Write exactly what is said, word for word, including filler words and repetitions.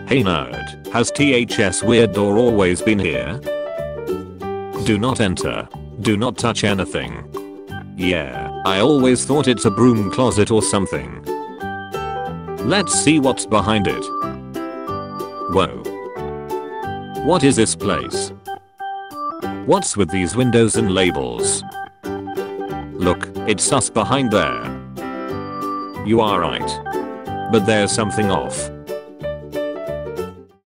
Hey nerd, has T H S weird door always been here? Do not enter. Do not touch anything. Yeah, I always thought it's a broom closet or something. Let's see what's behind it. Whoa. What is this place? What's with these windows and labels? Look, it's sus behind there. You are right. But there's something off.